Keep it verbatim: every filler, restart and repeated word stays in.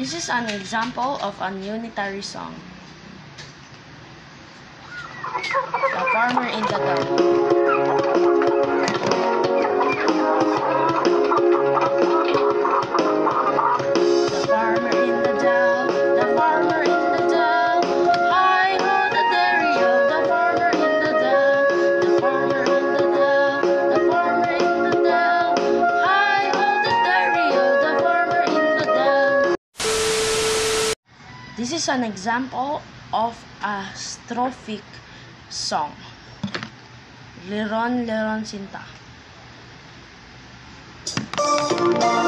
This is an example of an unitary song. The farmer in the dell. The farmer in the dell, the farmer in the dell. Hi ho the dairy-o, the farmer in the dell. The farmer in the dell, the farmer in the dell. Hi ho the dairy-o, the farmer in the dell. This is an example of a strophic song. Liron, liron, sinta.